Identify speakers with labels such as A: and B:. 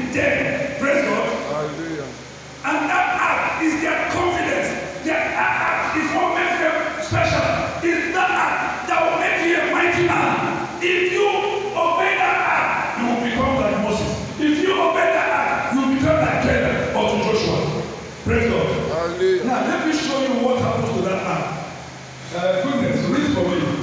A: in them. Praise God.
B: Hallelujah.
A: And that act is their confidence. Their act is what makes them special. It's that act that will make you a mighty man. If you obey that act, you will become like Moses. If you obey that act, you will become like Caleb or to Joshua. Praise God.
B: Hallelujah.
A: Now let me show you what happens to that act. Goodness, read for me.